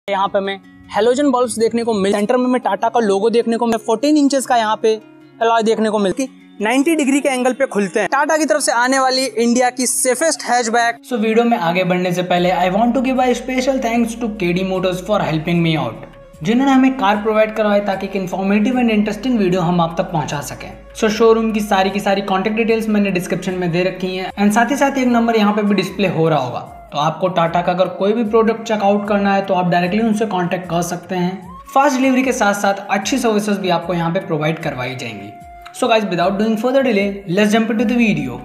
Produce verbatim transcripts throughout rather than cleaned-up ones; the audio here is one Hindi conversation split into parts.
यहाँ पे हमें हेलोजन बल्ब्स देखने को मिल, सेंटर में हमें टाटा का लोगो देखने को मिल, फोर्टीन इंचेस का यहाँ पे अलॉय देखने को मिलती, नाइंटी डिग्री के एंगल पे खुलते हैं। टाटा की तरफ से आने वाली इंडिया की सेफेस्ट हैचबैक। सो वीडियो में आगे बढ़ने से पहले I want to give a special thanks to KD motors for helping me out, जिन्होंने हमें कार प्रोवाइड करवाई ताकि एक इन्फॉर्मेटिव एंड इंटरेस्टिंग वीडियो हम आप तक पहुंचा सकें। सो शोरूम की सारी की सारी कॉन्टेक्ट डिटेल्स मैंने डिस्क्रिप्शन में दे रखी हैं एंड साथ ही साथ एक नंबर यहाँ पे भी डिस्प्ले हो रहा होगा। तो आपको टाटा का अगर कोई भी प्रोडक्ट चेकआउट करना है तो आप डायरेक्टली उनसे कॉन्टेक्ट कर सकते हैं। फास्ट डिलीवरी के साथ साथ अच्छी सर्विसेज भी आपको यहाँ पे प्रोवाइड करवाई जाएंगी। So guys, without doing further delay, let's jump into the video.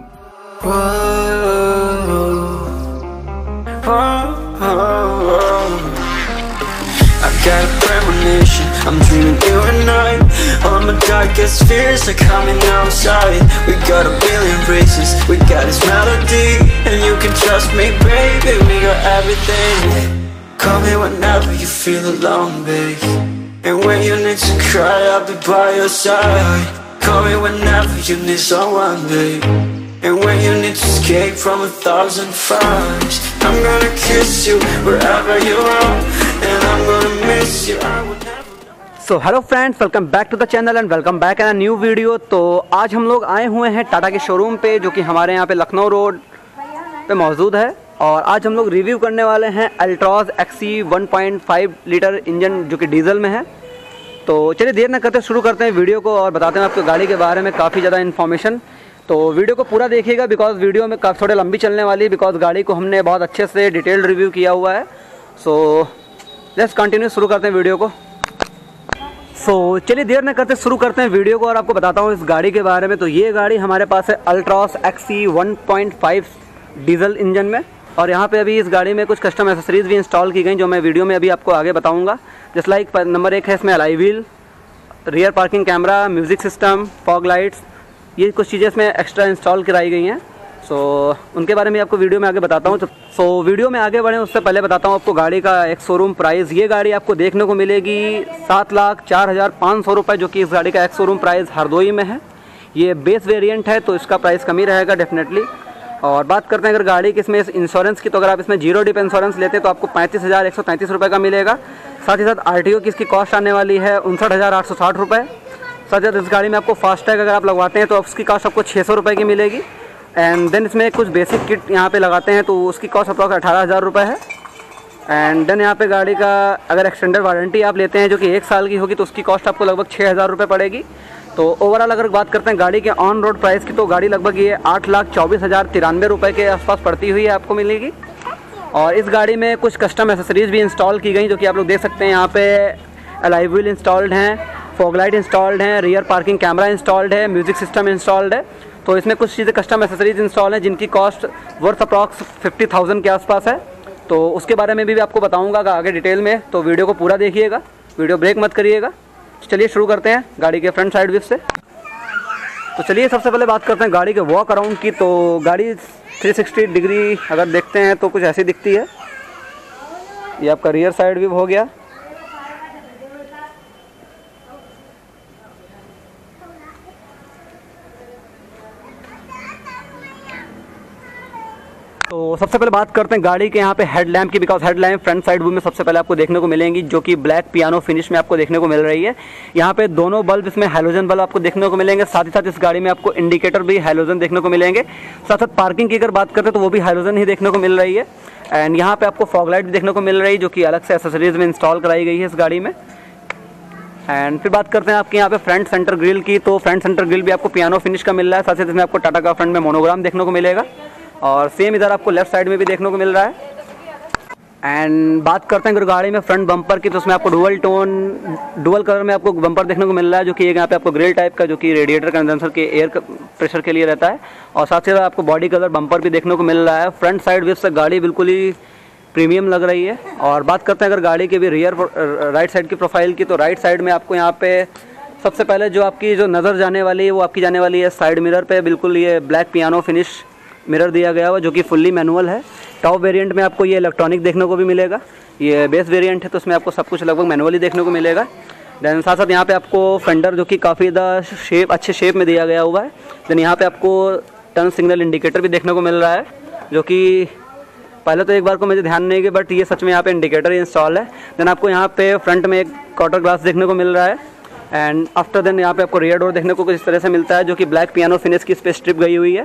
Got a premonition, I'm dreaming you and I. All my darkest fears are coming outside. We got a billion races, we got this melody, and you can trust me, baby, we got everything. Call me whenever you feel alone, babe, and when you need to cry, I'll be by your side. Call me whenever you need someone, babe, and when you need to escape from a thousand fires. I'm gonna kiss you wherever you are, and I'm gonna miss you. I would never. So hello friends, welcome back to the channel and welcome back in a new video. तो आज हम लोग आए हुए हैं टाटा के शोरूम पे, जो कि हमारे यहाँ पे लखनऊ रोड पे मौजूद है। और आज हम लोग रिव्यू करने वाले हैं Altroz XE one point five litre engine, जो कि डीजल में है। तो चलिए देर न करते शुरू करते हैं वीडियो को और बताते हैं आपको गाड़ी के बारे में काफ़ी ज़्यादा इन्फॉर्मेशन। तो वीडियो को पूरा देखिएगा बिकॉज वीडियो में काफ़ी थोड़ी लंबी चलने वाली है, बिकॉज गाड़ी को हमने बहुत अच्छे से डिटेल्ड रिव्यू किया हुआ है। सो लेट्स कंटिन्यू, शुरू करते हैं वीडियो को। सो so, चलिए देर न करते शुरू करते हैं वीडियो को और आपको बताता हूँ इस गाड़ी के बारे में। तो ये गाड़ी हमारे पास है Altroz XE one point five diesel engine में, और यहाँ पे अभी इस गाड़ी में कुछ कस्टम एसेसरीज़ भी इंस्टॉल की गई जो मैं वीडियो में अभी आपको आगे बताऊँगा। जस्ट लाइक नंबर एक है इसमें alloy wheel, rear parking camera, music system, fog lights, ये कुछ चीज़ें इसमें एक्स्ट्रा इंस्टॉल कराई गई हैं। सो so, उनके बारे में आपको वीडियो में आगे बताता हूँ। तो सो so, वीडियो में आगे बढ़ें उससे पहले बताता हूँ आपको गाड़ी का एक शोरूम प्राइस। ये गाड़ी आपको देखने को मिलेगी सात लाख चार हज़ार पाँच सौ रुपये, जो कि इस गाड़ी का एक शोरूम प्राइस हरदोई में है। ये बेस वेरिएंट है तो इसका प्राइस कम ही रहेगा डेफिनेटली। और बात करते हैं अगर गाड़ी की इसमें इंश्योरेंस की, तो अगर आप इसमें जीरो डिप इंश्योरेंस लेते हैं तो आपको पैंतीस हज़ार एक सौ तैंतीस रुपये का मिलेगा। साथ ही साथ आर टी ओ की इसकी कॉस्ट आने वाली है उनसठ हज़ार आठ सौ साठ रुपये। साथ ही इस गाड़ी में आपको फास्टैग अगर आप लगवाते हैं तो उसकी कॉस्ट आपको छः सौ रुपये की मिलेगी। एंड देन इसमें कुछ बेसिक किट यहाँ पे लगाते हैं तो उसकी कॉस्ट अप्रॉक्स अठारह हज़ार रुपये है। एंड देन यहाँ पे गाड़ी का अगर एक्सटेंडेड वारंटी आप लेते हैं जो कि एक साल की होगी तो उसकी कॉस्ट आपको लगभग छः हज़ार रुपये पड़ेगी। तो ओवरऑल अगर बात करते हैं गाड़ी के ऑन रोड प्राइस की, तो गाड़ी लगभग ये आठ लाख चौबीस हज़ार तिरानवे रुपये के आसपास पड़ती हुई है आपको मिलेगी। और इस गाड़ी में कुछ कस्टम एसेसरीज़ भी इंस्टॉल की गई जो कि आप लोग देख सकते हैं। यहाँ पे अलॉय व्हील इंस्टॉल्ड हैं, फॉग लाइट इंस्टॉल्ड हैं, रियर पार्किंग कैमरा इंस्टॉल्ड है, म्यूज़िक सिस्टम इंस्टॉल्ड है। तो इसमें कुछ चीज़ें कस्टम एसेसरीज इंस्टॉल हैं जिनकी cost worth approx fifty thousand के आसपास है। तो उसके बारे में भी आपको बताऊंगा आगे डिटेल में, तो वीडियो को पूरा देखिएगा, वीडियो ब्रेक मत करिएगा। चलिए शुरू करते हैं गाड़ी के फ्रंट साइड व्यू से। तो चलिए सबसे पहले बात करते हैं गाड़ी के वॉक अराउंड की। तो गाड़ी थ्री सिक्सटी डिग्री अगर देखते हैं तो कुछ ऐसी दिखती है। ये आपका रियर साइड व्यू हो गया। तो सबसे पहले बात करते हैं गाड़ी के यहाँ पे हेडलैम्प की, because headlamp front side view में सबसे पहले आपको देखने को मिलेंगी जो कि ब्लैक पियानो फिनिश में आपको देखने को मिल रही है। यहाँ पे दोनों बल्ब इसमें हैलोजन बल्ब आपको देखने को मिलेंगे। साथ ही साथ इस गाड़ी में आपको इंडिकेटर भी हैलोजन देखने को मिलेंगे। साथ साथ पार्किंग की अगर बात करते हैं तो वो भी हैलोजन ही देखने को मिल रही है। एंड यहाँ पे आपको फॉग लाइट भी देखने को मिल रही है जो कि अलग से एसेसरीज में इंस्टॉल कराई गई है इस गाड़ी में। एंड फिर बात करते हैं आपके यहाँ पे फ्रंट सेंटर ग्रिल की। तो फ्रंट सेंटर ग्रिल भी आपको पियानो फिनिश का मिल रहा है। साथ ही इसमें आपको टाटा का फ्रंट में मोनोग्राम देखने को मिलेगा और सेम इधर आपको लेफ्ट साइड में भी देखने को मिल रहा है। एंड बात करते हैं अगर गाड़ी में फ्रंट बम्पर की, तो उसमें आपको डुअल टोन डुअल कलर में आपको बम्पर देखने को मिल रहा है जो कि एक यहाँ पे आपको ग्रिल टाइप का, जो कि रेडिएटर कंडेंसर के एयर प्रेशर के लिए रहता है। और साथ ही साथ आपको बॉडी कलर बम्पर भी देखने को मिल रहा है। फ्रंट साइड व्यू से गाड़ी बिल्कुल ही प्रीमियम लग रही है। और बात करते हैं अगर गाड़ी के भी रियर राइट साइड की प्रोफाइल की, तो राइट साइड में आपको यहाँ पे सबसे पहले जो आपकी जो नज़र जाने वाली है वो आपकी जाने वाली है साइड मिरर पे। बिल्कुल ये ब्लैक पियानो फिनिश मिरर दिया गया हुआ जो कि फुल्ली मैनुअल है। टॉप वेरिएंट में आपको ये इलेक्ट्रॉनिक देखने को भी मिलेगा। ये बेस वेरिएंट है तो उसमें आपको सब कुछ लगभग मैनुअली देखने को मिलेगा। देन साथ साथ यहाँ पे आपको फेंडर जो कि काफ़ी ज़्यादा शेप अच्छे शेप में दिया गया हुआ है। देन यहाँ पे आपको टर्न सिग्नल इंडिकेटर भी देखने को मिल रहा है जो कि पहले तो एक बार को मुझे ध्यान नहीं गया, बट ये सच में यहाँ पे इंडिकेटर इंस्टॉल है। देन आपको यहाँ पे फ्रंट में एक क्वार्टर ग्लास देखने को मिल रहा है एंड आफ्टर देन यहाँ पे आपको रियर डोर देखने को कुछ इस तरह से मिलता है जो कि ब्लैक पियानो फिनिश की इस पे स्ट्रिप गई हुई है।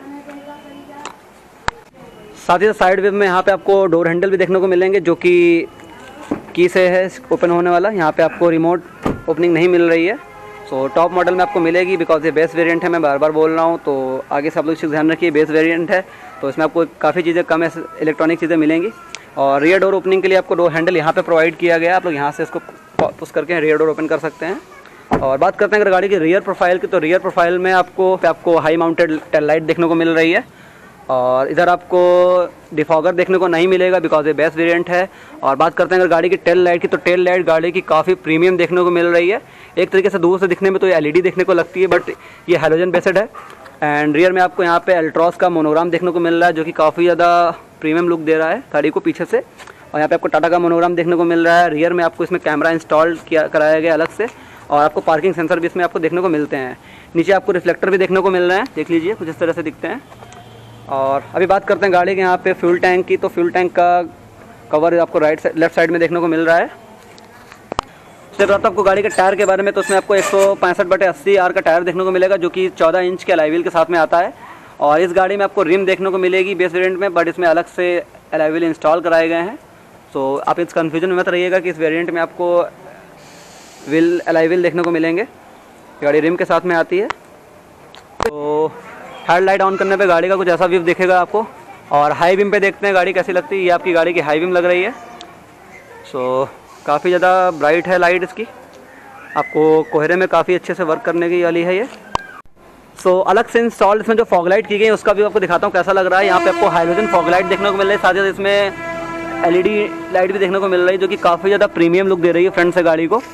साथ ही साइड वेव में यहाँ पे आपको डोर हैंडल भी देखने को मिलेंगे जो कि की से है ओपन होने वाला। यहाँ पे आपको रिमोट ओपनिंग नहीं मिल रही है। सो टॉप मॉडल में आपको मिलेगी बिकॉज ये बेस वेरिएंट है, मैं बार बार बोल रहा हूँ, तो आगे से आप लोग ध्यान रखिए बेस वेरिएंट है तो इसमें आपको काफ़ी चीज़ें कम इलेक्ट्रॉनिक चीज़ें मिलेंगी। और रियर डोर ओपनिंग के लिए आपको डोर हैंडल यहाँ पे प्रोवाइड किया गया है, आप लोग यहाँ से इसको पुश करके रियर डोर ओपन कर सकते हैं। और बात करते हैं अगर गाड़ी की रियर प्रोफाइल की, तो रियर प्रोफाइल में आपको आपको हाई माउंटेड टेल लाइट देखने को मिल रही है और इधर आपको डिफॉगर देखने को नहीं मिलेगा बिकॉज ये बेस वेरिएंट है। और बात करते हैं अगर गाड़ी की टेल लाइट की, तो टेल लाइट गाड़ी की काफ़ी प्रीमियम देखने को मिल रही है। एक तरीके से दूर से दिखने में तो ये एलईडी देखने को लगती है बट ये हैलोजन बेस्ड है। एंड रियर में आपको यहाँ पे अल्ट्रॉस का मोनोग्राम देखने को मिल रहा है जो कि काफ़ी ज़्यादा प्रीमियम लुक दे रहा है गाड़ी को पीछे से। और यहाँ पे आपको टाटा का मोनोग्राम देखने को मिल रहा है। रियर में आपको इसमें कैमरा इंस्टॉल किया कराया गया अलग से और आपको पार्किंग सेंसर भी इसमें आपको देखने को मिलते हैं। नीचे आपको रिफ्लेक्टर भी देखने को मिल रहे हैं, देख लीजिए कुछ इस तरह से दिखते हैं। और अभी बात करते हैं गाड़ी के यहाँ पे फ्यूल टैंक की, तो फ्यूल टैंक का कवर आपको राइट साइड लेफ्ट साइड में देखने को मिल रहा है। उसके बाद आपको गाड़ी के टायर के बारे में, तो उसमें आपको एक सौ पैंसठ बटे अस्सी आर का टायर देखने को मिलेगा जो कि चौदह इंच के अलॉय व्हील के साथ में आता है। और इस गाड़ी में आपको रिम देखने को मिलेगी बेस वेरिएंट में, बट इसमें अलग से अलॉय व्हील इंस्टॉल कराए गए हैं। तो आप इस कन्फ्यूजन में मत रहिएगा कि इस वेरिएंट में आपको व्हील अलॉय व्हील देखने को मिलेंगे, गाड़ी रिम के साथ में आती है। तो हेडलाइट ऑन करने पे गाड़ी का कुछ ऐसा व्यू दिखेगा आपको। और हाई बीम पे देखते हैं गाड़ी कैसी लगती है। ये आपकी गाड़ी की हाई बीम लग रही है। सो काफ़ी ज़्यादा ब्राइट है लाइट इसकी, आपको कोहरे में काफ़ी अच्छे से वर्क करने की वाली है ये। सो so, अलग से इंस्टॉल इसमें जो फॉग लाइट की गई है उसका भी आपको दिखाता हूँ कैसा लग रहा है। यहाँ पे आपको हाइड्रोजन फॉग लाइट देखने को मिल रही है, साथ ही इसमें एलईडी लाइट भी देखने को मिल रही है जो कि काफ़ी ज़्यादा प्रीमियम लुक दे रही है फ्रंट से गाड़ी को।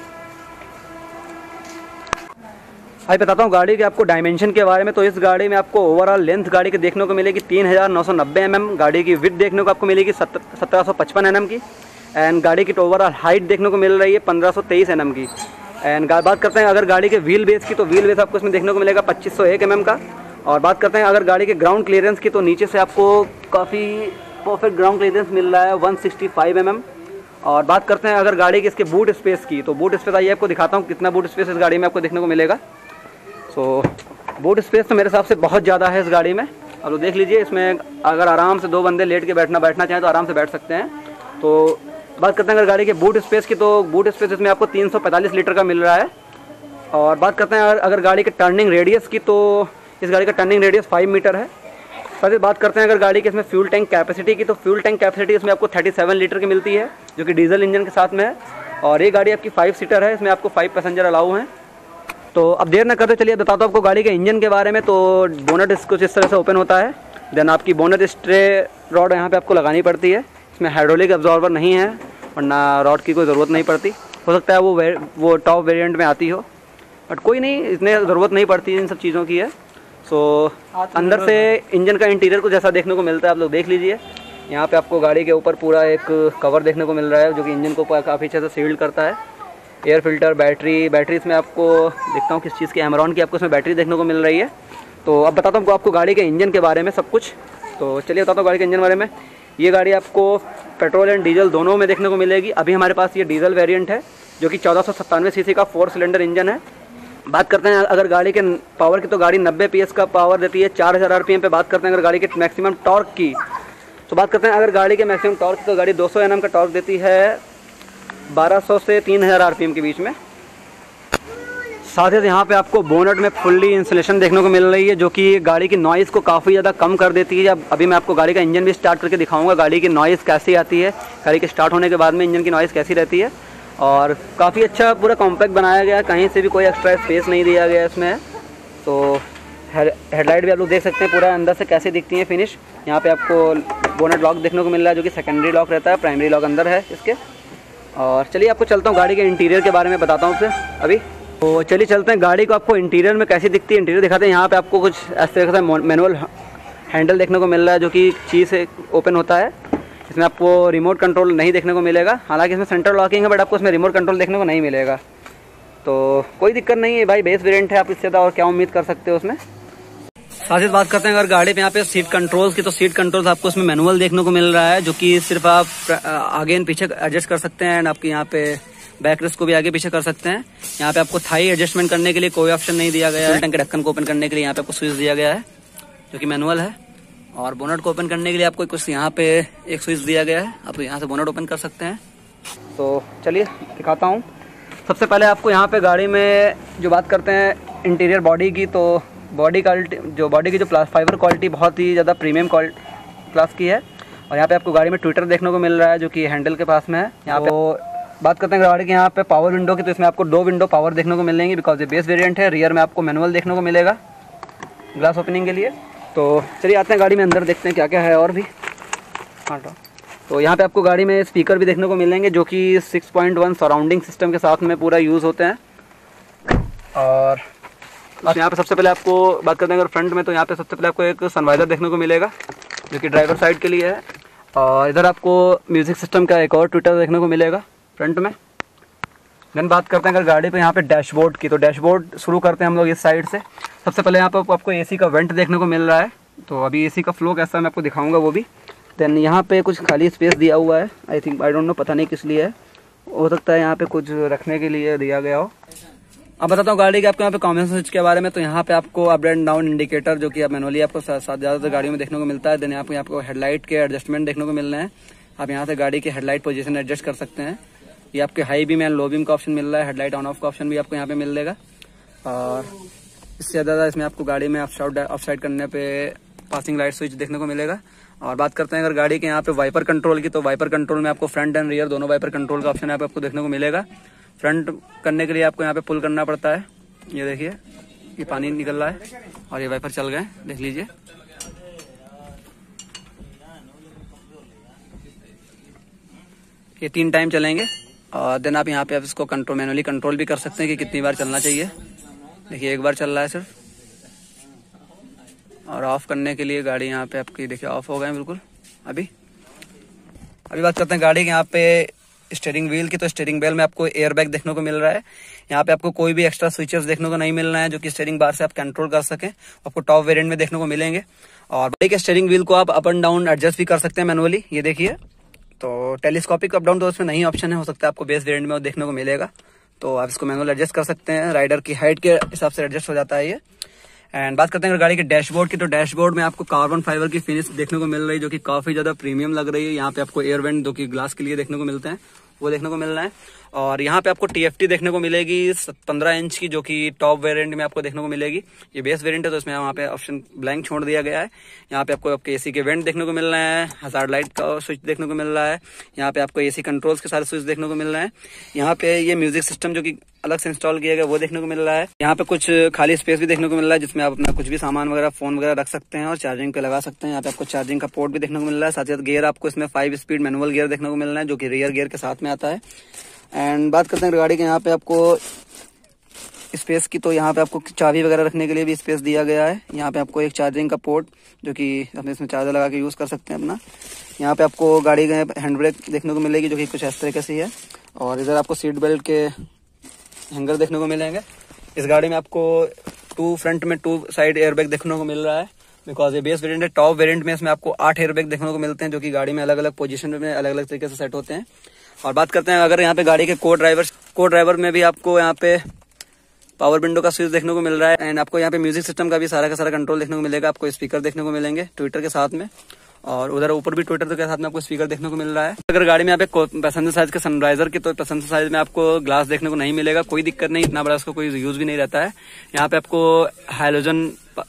अभी बताता हूँ गाड़ी के आपको डायमेंशन के बारे में। तो इस गाड़ी में आपको ओवरऑल लेंथ गाड़ी के देखने को मिलेगी तीन हज़ार नौ सौ नब्बे एम एम। गाड़ी की विड्थ देखने को आपको मिलेगी सत्रह सौ पचपन एन एम की। एंड गाड़ी की ओवरऑल हाइट देखने को मिल रही है पंद्रह सौ तेईस एन एम की। एंड बात करते हैं अगर गाड़ी के व्हील बेस की, तो व्हील बेस आपको इसमें देखने को मिलेगा पच्चीस सौ एक एम एम का। और बात करते हैं अगर गाड़ी के ग्राउंड क्लियरेंस की, तो नीचे से आपको काफ़ी परफेक्ट ग्राउंड क्लियरेंस मिल रहा है one sixty five M M. और बात करते हैं अगर गाड़ी के इसके बूट स्पेस की, तो बूट स्पेस आइए आपको दिखाता हूँ कितना बूट स्पेस इस गाड़ी में आपको देखने को मिलेगा। सो बूट स्पेस तो मेरे हिसाब से बहुत ज़्यादा है इस गाड़ी में। अब तो देख लीजिए, इसमें अगर आराम से दो बंदे लेट के बैठना बैठना चाहें तो आराम से बैठ सकते हैं। तो बात करते हैं अगर गाड़ी के बूट स्पेस की, तो बूट स्पेस इसमें आपको तीन सौ पैंतालीस लीटर का मिल रहा है। और बात करते हैं अगर गाड़ी के टर्निंग रेडियस की, तो इस गाड़ी का टर्निंग रेडियस फाइव मीटर है। साथ ही बात करते हैं अगर गाड़ी के इसमें फ्यूल टैंक कैपेसिटी की, तो फ्यूल टैंक कैपेसिटी इसमें आपको सैंतीस लीटर की मिलती है जो कि डीजल इंजन के साथ में है। और ये गाड़ी आपकी फाइव सीटर है, इसमें आपको फाइव पैसेंजर अलाउ हैं। तो अब देर न करते चलिए बताता हूँ आपको गाड़ी के इंजन के बारे में। तो बोनट कुछ इस तरह से ओपन होता है। देन आपकी बोनट स्ट्रे रॉड यहाँ पे आपको लगानी पड़ती है। इसमें हाइड्रोलिक एब्जॉर्बर नहीं है और ना रॉड की कोई ज़रूरत नहीं पड़ती। हो सकता है वो वे, वो टॉप वेरिएंट में आती हो, बट कोई नहीं, इतने ज़रूरत नहीं पड़ती इन सब चीज़ों की है। सो अंदर से इंजन का इंटीरियर कुछ ऐसा देखने को मिलता है, आप लोग देख लीजिए। यहाँ पे आपको गाड़ी के ऊपर पूरा एक कवर देखने को मिल रहा है जो कि इंजन को काफ़ी अच्छे से सील्ड करता है। एयर फिल्टर, बैटरी बैटरी इसमें आपको देखता हूँ किस चीज़ की, एमरॉन की आपको इसमें बैटरी देखने को मिल रही है। तो अब बताता हूँ आपको गाड़ी के इंजन के बारे में सब कुछ। तो चलिए बताता हूँ गाड़ी के इंजन बारे में। ये गाड़ी आपको पेट्रोल एंड डीजल दोनों में देखने को मिलेगी। अभी हमारे पास ये डीजल वेरिएंट है जो कि चौदह सौ सत्तानवे सी सी का फोर सिलेंडर इंजन है। बात करते हैं अगर गाड़ी के पावर की, तो गाड़ी नब्बे पी एस का पावर देती है चार हज़ार आर पी एम पे। बात करते हैं अगर गाड़ी के मैक्सिमम टॉर्क की, तो बात करते हैं अगर गाड़ी के मैक्सिमम टॉर्क की, तो गाड़ी दो सौ एन एम का टॉर्क देती है बारह सौ से तीन हज़ार आर पी एम के बीच में। साथ ही यहाँ पे आपको बोनट में फुल्ली इंसुलेशन देखने को मिल रही है जो कि गाड़ी की नॉइज़ को काफ़ी ज़्यादा कम कर देती है। अब अभी मैं आपको गाड़ी का इंजन भी स्टार्ट करके दिखाऊंगा गाड़ी की नॉइज़ कैसी आती है, गाड़ी के स्टार्ट होने के बाद में इंजन की नॉइज़ कैसी रहती है। और काफ़ी अच्छा पूरा कॉम्पैक्ट बनाया गया है, कहीं से भी कोई एक्स्ट्रा स्पेस नहीं दिया गया इसमें। तो हेडलाइट भी आप लोग देख सकते हैं पूरा अंदर से कैसे दिखती है फिनिश। यहाँ पे आपको बोनट लॉक देखने को मिल रहा है जो कि सेकेंडरी लॉक रहता है, प्राइमरी लॉक अंदर है इसके। और चलिए आपको चलता हूँ गाड़ी के इंटीरियर के बारे में बताता हूँ फिर अभी। तो चलिए चलते हैं गाड़ी को आपको इंटीरियर में कैसी दिखती है इंटीरियर दिखाते हैं। यहाँ पे आपको कुछ इस तरह का मैनुअल हैंडल देखने को मिल रहा है जो कि चीज़ से ओपन होता है। इसमें आपको रिमोट कंट्रोल नहीं देखने को मिलेगा, हालांकि इसमें सेंटर लॉकिंग है बट आपको इसमें रिमोट कंट्रोल देखने को नहीं मिलेगा। तो कोई दिक्कत नहीं है भाई, बेस वेरिएंट है, आप इससे ज़्यादा और क्या उम्मीद कर सकते हो उसमें। साथ ही बात करते हैं अगर गाड़ी पे यहाँ पे सीट कंट्रोल्स की, तो सीट कंट्रोल्स आपको इसमें मैनुअल देखने को मिल रहा है, जो कि सिर्फ आप आगे एंड पीछे एडजस्ट कर सकते हैं। एंड आपके यहाँ पे बैक रेस्ट को भी आगे पीछे कर सकते हैं। यहाँ पे आपको थाई एडजस्टमेंट करने के लिए कोई ऑप्शन नहीं दिया गया है। टैंक के ढक्कन को ओपन करने के लिए यहाँ पे आपको स्विच दिया गया है, जो कि मैनुअल है। और बोनट को ओपन करने के लिए आपको कुछ यहाँ पे एक स्विच दिया गया है, आप यहाँ से बोनट ओपन कर सकते हैं। तो चलिए दिखाता हूँ। सबसे पहले आपको यहाँ पे गाड़ी में जो बात करते हैं इंटीरियर बॉडी की, तो बॉडी क्वालिटी जो बॉडी की जो प्लास फाइबर क्वालिटी बहुत ही ज़्यादा प्रीमियम क्लास की है। और यहाँ पे आपको गाड़ी में ट्विटर देखने को मिल रहा है, जो कि हैंडल के पास में है। यहाँ पे तो बात करते हैं गाड़ी के यहाँ पे पावर विंडो की, तो इसमें आपको दो विंडो पावर देखने को मिलेंगी, बिकॉज ये बेस वेरिएंट है। रियर में आपको मैनुअल देखने को मिलेगा ग्लास ओपनिंग के लिए। तो चलिए आते हैं गाड़ी में अंदर, देखते हैं क्या क्या है और भी। हाँ तो यहाँ पे आपको गाड़ी में स्पीकर भी देखने को मिलेंगे, जो कि six point one surrounding system के साथ में पूरा यूज़ होते हैं। और यहाँ पे सबसे पहले आपको बात करते हैं अगर फ्रंट में, तो यहाँ पे सबसे पहले आपको एक सनवाइजर देखने को मिलेगा, जो कि ड्राइवर साइड के लिए है। और इधर आपको म्यूज़िक सिस्टम का एक और ट्विटर देखने को मिलेगा फ्रंट में। देन बात करते हैं अगर गाड़ी पे यहाँ पे डैशबोर्ड की, तो डैशबोर्ड शुरू करते हैं हम लोग इस साइड से। सबसे पहले यहाँ पे आपको एसी का वेंट देखने को मिल रहा है, तो अभी एसी का फ्लो कैसा है मैं आपको दिखाऊंगा वो भी। देन यहाँ पे कुछ खाली स्पेस दिया हुआ है, I think I don't know, पता नहीं किस लिए है, हो सकता है यहाँ पे कुछ रखने के लिए दिया गया हो। अब बताता हूँ गाड़ी के आपको यहाँ पे कॉम्बिनेशन स्विच के बारे में। तो यहाँ पे आपको अप एंड डाउन इंडिकेटर, जो कि आप मैनुअली आपको ज़्यादातर गाड़ियों में देखने को मिलता है। देन यहाँ पे आपको हेडलाइट के एडजस्टमेंट देखने को मिल रहे हैं, आप यहाँ से गाड़ी के हेडलाइट पोजीशन एडजस्ट कर सकते हैं। ये आपके high beam and low beam का ऑप्शन मिल रहा है, हेडलाइट ऑन ऑफ का ऑप्शन भी आपको यहाँ पे मिल जाएगा। और इससे ज़्यादा इसमें आपको गाड़ी में ऑफ साइड करने पे पासिंग लाइट स्विच देखने को मिलेगा। और बात करते हैं अगर गाड़ी के यहाँ पे वाइपर कंट्रोल की, तो वाइपर कंट्रोल में आपको फ्रंट एंड रियर दोनों वाइपर कंट्रोल का ऑप्शन यहाँ पे आपको देखने को मिलेगा। फ्रंट करने के लिए आपको यहाँ पे पुल करना पड़ता है, ये देखिए ये पानी निकल रहा है और ये वाइपर चल गए, देख लीजिए। ये तीन टाइम चलेंगे। और देन आप यहाँ पे आप इसको कंट्रोल मैनुअली कंट्रोल भी कर सकते हैं कि कितनी बार चलना चाहिए। देखिए एक बार चल रहा है सिर्फ। और ऑफ करने के लिए गाड़ी यहाँ पे आपकी देखिए ऑफ हो गए बिल्कुल। अभी अभी बात करते हैं गाड़ी के यहाँ पे स्टीयरिंग व्हील की, तो स्टीयरिंग व्हील में आपको एयर बैग देखने को मिल रहा है। यहाँ पे आपको कोई भी एक्स्ट्रा स्विचेस देखने को नहीं मिल रहा है, जो कि स्टीयरिंग बार से आप कंट्रोल कर सकें, आपको टॉप वेरिएंट में देखने को मिलेंगे। और गाड़ी के स्टीयरिंग व्हील को आप अप एंड डाउन एडजस्ट भी कर सकते हैं मैनुअली, ये देखिए। तो टेलीस्कोपिक अप डाउन तो उसमें नहीं ऑप्शन है, हो सकता है आपको बेस वेरिएंट में देखने को मिलेगा, तो आप इसको मैनुअल एडजस्ट कर सकते हैं। राइडर की हाइट के हिसाब से एडजस्ट हो जाता है ये। एंड बात करते हैं गाड़ी के डैशबोर्ड की, तो डैशबोर्ड में आपको कार्बन फाइबर की फिनिश देखने को मिल रही है, जो कि काफी ज्यादा प्रीमियम लग रही है। यहाँ पे आपको एयर वेंट जो कि ग्लास के लिए देखने को मिलते हैं वो देखने को मिल रहा है। और यहाँ पे आपको टीएफटी देखने को मिलेगी पंद्रह इंच की, जो कि टॉप वेरिएंट में आपको देखने को मिलेगी। ये बेस वेरिएंट है तो इसमें वहाँ पे ऑप्शन ब्लैंक छोड़ दिया गया है। यहाँ पे आपको आपके एसी के वेंट देखने को मिल रहे हैं, हजार्ड लाइट का स्विच देखने को मिल रहा है। यहाँ पे आपको एसी कंट्रोल्स के सारे स्विच देखने को मिल रहे हैं। यहाँ पे ये म्यूजिक सिस्टम जो कि अलग से इंस्टॉल किया गया वो देखने को मिल रहा है। यहाँ पे कुछ खाली स्पेस भी देखने को मिल रहा है, जिसमें आप अपना कुछ भी सामान वगैरह फोन वगैरह रख सकते हैं और चार्जिंग पे लगा सकते हैं। यहाँ पे आपको चार्जिंग का पोर्ट भी देखने को मिल रहा है। साथ ही साथ गियर आपको इसमें फाइव स्पीड मैनुअल गियर देखने को मिल रहा है, जो कि रियर गियर के साथ में आता है। एंड बात करते हैं गाड़ी के यहाँ पे आपको स्पेस की, तो यहाँ पे आपको चाबी वगैरह रखने के लिए भी स्पेस दिया गया है। यहाँ पे आपको एक चार्जिंग का पोर्ट, जो कि आप इसमें चार्जर लगा के यूज कर सकते हैं अपना। यहाँ पे आपको गाड़ी के हैंड ब्रेक देखने को मिलेगी, जो कि कुछ इस तरीके से है। और इधर आपको सीट बेल्ट के हैंगर देखने को मिलेंगे। इस गाड़ी में आपको टू फ्रंट में टू साइड एयरबैग देखने को मिल रहा है, बिकॉज ये बेस वेरिएंट है। टॉप वेरिएंट में इसमें आपको आठ एयरबैग देखने को मिलते हैं, जो कि गाड़ी में अलग अलग पोजीशन में अलग अलग तरीके से सेट होते हैं। और बात करते हैं अगर यहाँ पे गाड़ी के को ड्राइवर को ड्राइवर में भी आपको यहाँ पे पावर विंडो का स्विच देखने को मिल रहा है। एंड आपको यहाँ पे म्यूजिक सिस्टम का भी सारा का सारा कंट्रोल देखने को मिलेगा। आपको स्पीकर देखने को मिलेंगे ट्विटर के साथ में, और उधर ऊपर भी ट्विटर के साथ में आपको स्पीकर देखने को मिल रहा है। अगर गाड़ी में यहाँ पे पैसेंजर साइज के सनराइजर की, तो पैसेंजर साइज में आपको ग्लास देखने को नहीं मिलेगा। कोई दिक्कत नहीं, इतना बड़ा उसका कोई यूज भी नहीं रहता है। यहाँ पे आपको हाइलोजन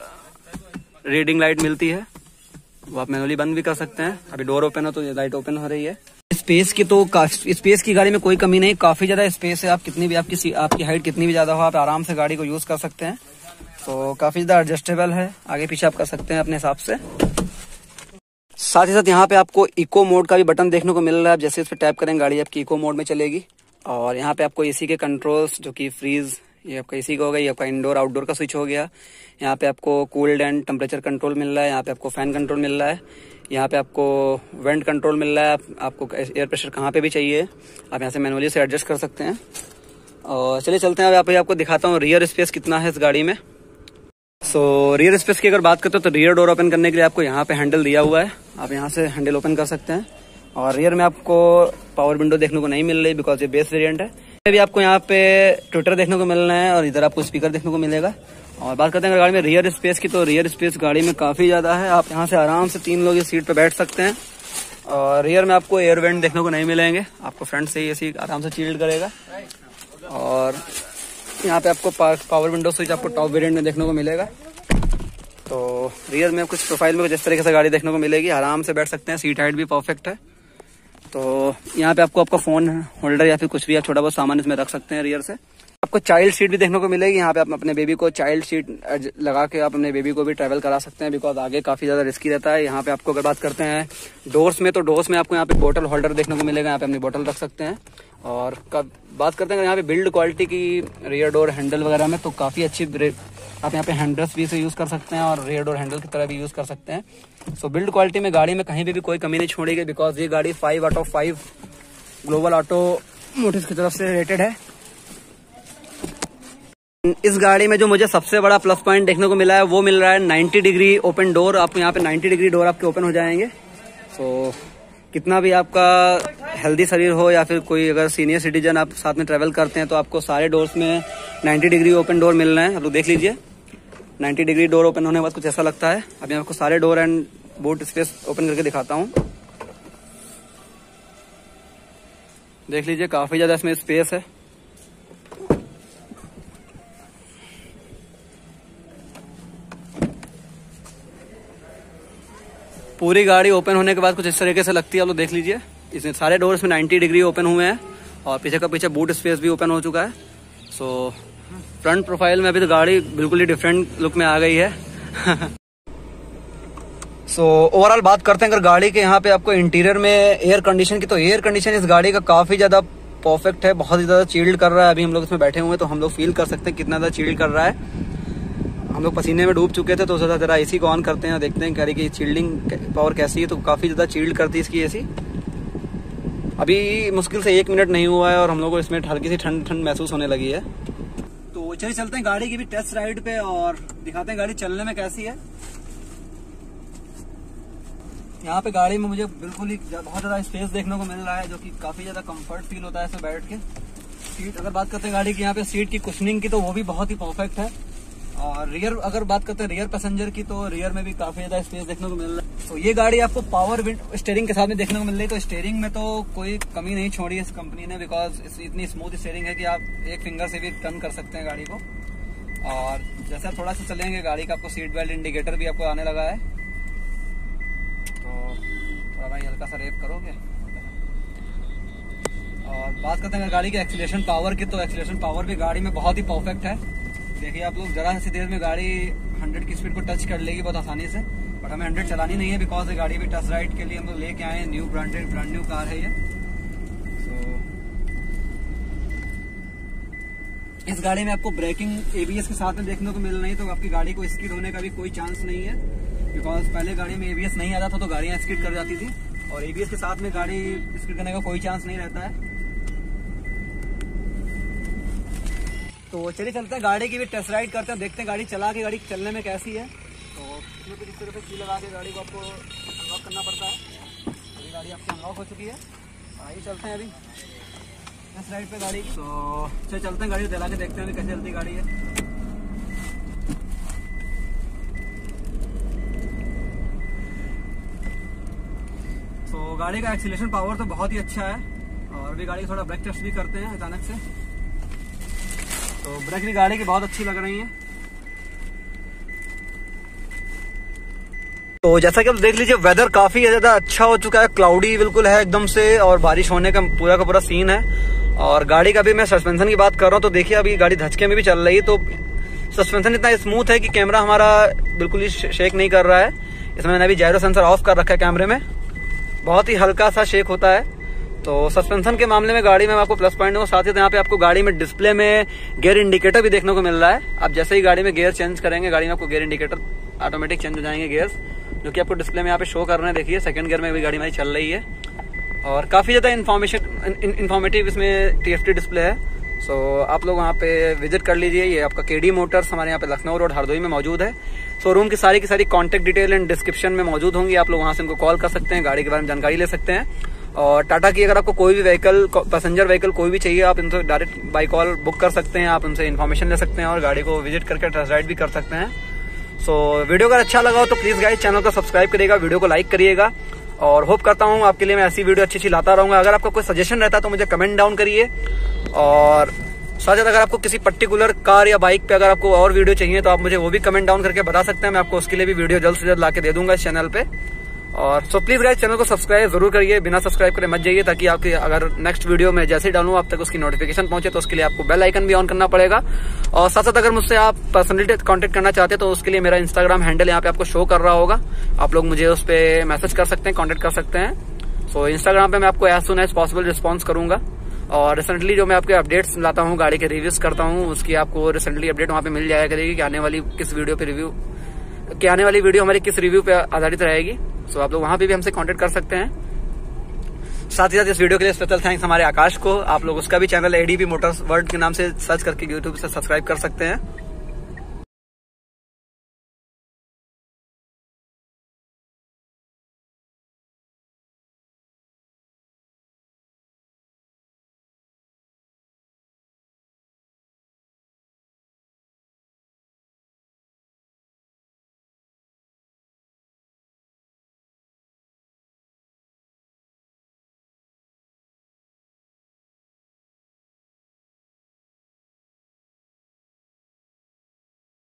रीडिंग लाइट मिलती है, वो आप मैनुअली बंद भी कर सकते हैं। अभी डोर ओपन हो तो ये लाइट ओपन हो रही है। स्पेस की तो स्पेस की गाड़ी में कोई कमी नहीं, काफी ज्यादा स्पेस है। आप कितनी भी आपकी आपकी हाइट कितनी भी ज्यादा हो, आप आराम से गाड़ी को यूज कर सकते हैं। तो काफी ज्यादा एडजस्टेबल है, आगे पीछे आप कर सकते हैं अपने हिसाब से। साथ ही साथ यहाँ पे आपको इको मोड का भी बटन देखने को मिल रहा है। जैसे इस पर टैप करेंगे गाड़ी आपकी इको मोड में चलेगी। और यहाँ पे आपको एसी के कंट्रोल्स, जो कि फ्रीज, ये आपका एसी का हो गया, ये आपका इंडोर आउटडोर का स्विच हो गया। यहाँ पे आपको कूल्ड एंड टेम्परेचर कंट्रोल मिल रहा है। यहाँ पे आपको फैन कंट्रोल मिल रहा है। यहाँ पे आपको वेंट कंट्रोल मिल रहा है। आप, आपको एयर प्रेशर कहाँ पे भी चाहिए आप यहाँ से मैनुअली से एडजस्ट कर सकते हैं। और चलिए चलते हैं, अब यहाँ पे आपको दिखाता हूँ रियर स्पेस कितना है इस गाड़ी में। सो रियर स्पेस की अगर बात करते हो तो रियर डोर ओपन करने के लिए आपको यहाँ पे हैंडल दिया हुआ है, आप यहाँ से हैंडल ओपन कर सकते हैं। और रियर में आपको पावर विंडो देखने को नहीं मिल रही बिकॉज ये बेस वेरिएंट है। भी आपको यहाँ पे ट्विटर देखने को मिलना है और इधर आपको स्पीकर देखने को मिलेगा। और बात करते हैं गाड़ी में रियर स्पेस की, तो रियर स्पेस गाड़ी में काफी ज्यादा है, आप यहाँ से आराम से तीन लोग इस सीट पे बैठ सकते हैं। और रियर में आपको एयर वेंट देखने को नहीं मिलेंगे, आपको फ्रंट से ही एसी आराम से चिल्ड करेगा। और यहाँ पे आपको पावर विंडो स्विच आपको टॉप वेरिएंट में देखने को मिलेगा। तो रियर में कुछ प्रोफाइल में जिस तरीके से गाड़ी देखने को मिलेगी, आराम से बैठ सकते हैं, सीट हाइट भी परफेक्ट है। तो यहाँ पे आपको आपका फोन होल्डर या फिर कुछ भी आप छोटा बहुत सामान इसमें रख सकते हैं। रियर से आपको चाइल्ड सीट भी देखने को मिलेगी, यहाँ पे आप अपने बेबी को चाइल्ड सीट लगा के आप अपने बेबी को भी ट्रैवल करा सकते हैं बिकॉज आगे काफी ज्यादा रिस्की रहता है। यहाँ पे आपको अगर बात करते हैं डोर्स में, तो डोर्स में आपको यहाँ पे बोतल होल्डर देखने को मिलेगा, यहाँ पे अपनी बोतल रख सकते हैं। और कब बात करते हैं यहाँ पे बिल्ड क्वालिटी की रियर डोर हैंडल वगैरह में, तो काफी अच्छी आप यहाँ पे हैंडल्स भी इसे यूज कर सकते हैं और रियर डोर हैंडल की तरह भी यूज कर सकते हैं। सो बिल्ड क्वालिटी में गाड़ी में कहीं भी, भी कोई कमी नहीं छोड़ी गई बिकॉज ये गाड़ी five out of five global automotives की तरफ से रेटेड है। इस गाड़ी में जो मुझे सबसे बड़ा प्लस पॉइंट देखने को मिला है वो मिल रहा है नाइन्टी डिग्री ओपन डोर। आपको यहाँ पे नाइन्टी डिग्री डोर आपके ओपन हो जाएंगे। सो कितना भी आपका हेल्दी शरीर हो या फिर कोई अगर सीनियर सिटीजन आप साथ में ट्रैवल करते हैं तो आपको सारे डोर्स में नाइन्टी डिग्री ओपन डोर मिल रहे हैं। आप लोग देख लीजिए, नाइन्टी डिग्री डोर ओपन होने के बाद कुछ ऐसा लगता है। अभी मैं आपको सारे door and boot space open करके दिखाता हूँ। देख लीजिए, काफी ज्यादा इसमें स्पेस है। पूरी गाड़ी ओपन होने के बाद कुछ इस तरीके से लगती है, आप लोग देख लीजिए। इसमें सारे डोर्स में नाइन्टी डिग्री ओपन हुए हैं और पीछे का पीछे बूट स्पेस भी ओपन हो चुका है। सो फ्रंट प्रोफाइल में अभी तो गाड़ी बिल्कुल ही डिफरेंट लुक में आ गई है। सो ओवरऑल बात करते हैं अगर गाड़ी के यहाँ पे आपको इंटीरियर में एयर कंडीशन की, तो एयर कंडीशन इस गाड़ी का काफी ज्यादा परफेक्ट है, बहुत ही ज्यादा चिल्ड कर रहा है। अभी हम लोग इसमें बैठे हुए हैं तो हम लोग फील कर सकते हैं कितना ज्यादा चिल्ड कर रहा है। हम लोग पसीने में डूब चुके थे तो सोचा जरा एसी को ऑन करते हैं और देखते हैं गाड़ी की चिल्डिंग पावर कैसी है। तो काफी ज्यादा चिल्ड करती है इसकी एसी। अभी मुश्किल से एक मिनट नहीं हुआ है और हम लोग को इसमें हल्की सी ठंड ठंड महसूस होने लगी है। तो चलिए चलते हैं गाड़ी की भी टेस्ट राइड पे और दिखाते हैं गाड़ी चलने में कैसी है। यहाँ पे गाड़ी में मुझे बिल्कुल ही बहुत ज्यादा स्पेस देखने को मिल रहा है जो कि काफी ज्यादा कंफर्ट फील होता है इसमें बैठ के। सीट अगर बात करते हैं गाड़ी की यहाँ पे सीट की कुशनिंग की, तो वो भी बहुत ही परफेक्ट है। और रियर अगर बात करते हैं रियर पैसेंजर की, तो रियर में भी काफी ज्यादा स्पेस देखने को मिल रहा है। तो ये गाड़ी आपको पावर विंड स्टीयरिंग के साथ में देखने को मिल रही है। तो स्टीयरिंग में तो कोई कमी नहीं छोड़ी इस कंपनी ने बिकॉज इतनी स्मूथ स्टीयरिंग है कि आप एक फिंगर से भी टर्न कर सकते हैं गाड़ी को। और जैसे आप थोड़ा सा चलेंगे गाड़ी का आपको सीट बेल्ट इंडिकेटर भी आपको आने लगा है। तो थोड़ा भाई हल्का सा रेप करोगे। और बात करते हैं गाड़ी के एक्सीलरेशन पावर की, तो एक्सीलरेशन पावर भी गाड़ी में बहुत ही परफेक्ट है। देखिए आप लोग जरा सी देर में गाड़ी हंड्रेड की स्पीड को टच कर लेगी बहुत आसानी से, बट हमें हंड्रेड चलानी नहीं है बिकॉज ये गाड़ी भी टच राइड के लिए हम लोग लेके आए हैं। New branded brand new car है ये। so, इस गाड़ी में आपको ब्रेकिंग एबीएस के साथ में देखने को मिल रही है, तो आपकी गाड़ी को स्किड होने का भी कोई चांस नहीं है बिकॉज पहले गाड़ी में एबीएस नहीं आता था तो गाड़ियां स्किड कर जाती थी, और एबीएस के साथ में गाड़ी स्किड करने का कोई चांस नहीं रहता है। तो चलिए चलते हैं गाड़ी की भी टेस्ट राइड करते हैं, देखते हैं गाड़ी चला के गाड़ी चलने में कैसी है। तो इसमें कुछ इस तरह से की लगा के गाड़ी को आपको अनलॉक करना पड़ता है। अभी गाड़ी आपकी अनलॉक हो चुकी है, आइए चलते हैं अभी टेस्ट राइड पे गाड़ी की। तो चलिए चलते हैं गाड़ी चला के देखते हैं अभी कैसे चलती गाड़ी है। तो गाड़ी का एक्सीलरेशन पावर तो बहुत ही अच्छा है। और अभी गाड़ी थोड़ा ब्रेक टेस्ट भी करते हैं अचानक से। तो ब्रेक भी गाड़ी की बहुत अच्छी लग रही है। तो जैसा कि आप देख लीजिए वेदर काफी ज्यादा अच्छा हो चुका है, क्लाउडी बिल्कुल है एकदम से और बारिश होने का पूरा का पूरा सीन है। और गाड़ी का भी मैं सस्पेंशन की बात कर रहा हूँ तो देखिए अभी गाड़ी धचके में भी चल रही है, तो सस्पेंशन इतना स्मूथ है कि कैमरा हमारा बिल्कुल ही शेक नहीं कर रहा है। इसमें मैंने अभी जायरो सेंसर ऑफ कर रखा है कैमरे में, बहुत ही हल्का सा शेक होता है। तो सस्पेंशन के मामले में गाड़ी में आपको प्लस पॉइंट हो। साथ ही यहाँ पे आपको गाड़ी में डिस्प्ले में गियर इंडिकेटर भी देखने को मिल रहा है। आप जैसे ही गाड़ी में गियर चेंज करेंगे गाड़ी में आपको गियर इंडिकेटर ऑटोमेटिक चेंज हो जाएंगे गियर्स, जो कि आपको डिस्प्ले में यहाँ पे शो कर रहे हैं। देखिए सेकंड गियर में भी गाड़ी हमारी चल रही है और काफी ज्यादा इन्फॉर्मेशन इन्फॉर्मेटिव इसमें टीएफटी डिस्प्ले है। सो so, आप लोग वहाँ पे विजिट कर लीजिए। ये आपका केडी मोटर्स हमारे यहाँ पे लखनऊ रोड हरदोई में मौजूद है। शोरूम की सारी की सारी कॉन्टैक्ट डिटेल एंड डिस्क्रिप्शन में मौजूद होंगी। आप लोग वहाँ से उनको कॉल कर सकते हैं, गाड़ी के बारे में जानकारी ले सकते हैं। और टाटा की अगर आपको कोई भी व्हीकल, पैसेंजर व्हीकल कोई भी चाहिए, आप इनसे डायरेक्ट बाई कॉल बुक कर सकते हैं, आप उनसे इन्फॉर्मेशन ले सकते हैं और गाड़ी को विजिट करके टेस्ट राइड भी कर सकते हैं। सो so, वीडियो अगर अच्छा लगा हो तो प्लीज गाइस चैनल को सब्सक्राइब करिएगा, वीडियो को लाइक करिएगा और होप करता हूँ आपके लिए मैं ऐसी वीडियो अच्छी अच्छी लाता रहूंगा। अगर आपका कोई सजेशन रहता तो मुझे कमेंट डाउन करिए। और साथ साथ अगर आपको किसी पर्टिकुलर कार या बाइक पे अगर आपको और वीडियो चाहिए तो आप मुझे वो भी कमेंट डाउन करके बता सकते हैं, मैं आपको उसके लिए भी वीडियो जल्द से जल्द ला के दे दूंगा इस चैनल पे। और सो प्लीज गाइस चैनल को सब्सक्राइब जरूर करिए, बिना सब्सक्राइब करे मत जाइए, ताकि आपके अगर नेक्स्ट वीडियो में जैसे ही डालूं आप तक उसकी नोटिफिकेशन पहुंचे। तो उसके लिए आपको बेल आइकन भी ऑन करना पड़ेगा। और साथ साथ अगर मुझसे आप पर्सनली कांटेक्ट करना चाहते हैं तो उसके लिए मेरा इंस्टाग्राम हैंडल यहाँ पे आपको शो कर रहा होगा, आप लोग मुझे उस पर मैसेज कर सकते हैं, कॉन्टेक्ट कर सकते हैं। सो इंस्टाग्राम पे मैं आपको as soon as possible response करूंगा। और रिसेंटली जो मैं आपके अपडेट्स लाता हूँ, गाड़ी के रिव्यूज करता हूँ, उसकी आपको रिसेंटली अपडेट वहाँ पे मिल जाया करेगी कि आने वाली किस वीडियो पे रिव्यू कि आने वाली वीडियो हमारी किस रिव्यू पे आधारित रहेगी। सो आप लोग वहाँ पे भी हमसे कांटेक्ट कर सकते हैं। साथ ही साथ इस वीडियो के लिए स्पेशल थैंक्स हमारे आकाश को, आप लोग उसका भी चैनल एडीपी मोटर्स वर्ल्ड के नाम से सर्च करके यूट्यूब से सब्सक्राइब कर सकते हैं।